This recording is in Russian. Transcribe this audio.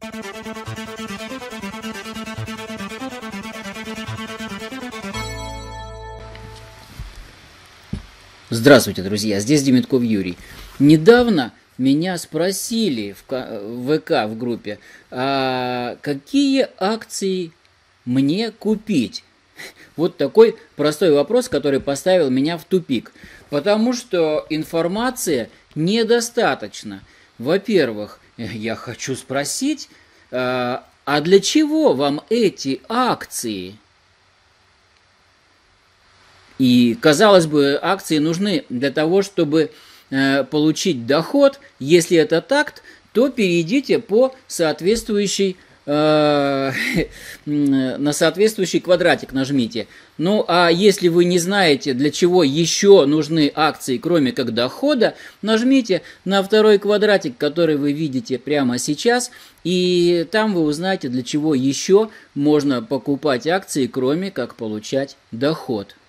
Здравствуйте, друзья! Здесь Демитков Юрий. Недавно меня спросили в ВК в группе, какие акции мне купить. Вот такой простой вопрос, который поставил меня в тупик. Потому что информации недостаточно. Во-первых, я хочу спросить, а для чего вам эти акции? И, казалось бы, акции нужны для того, чтобы получить доход. Если это так, то перейдите по соответствующей, на соответствующий квадратик нажмите. Ну, а если вы не знаете, для чего еще нужны акции, кроме как дохода, нажмите на второй квадратик, который вы видите прямо сейчас, и там вы узнаете, для чего еще можно покупать акции, кроме как получать доход.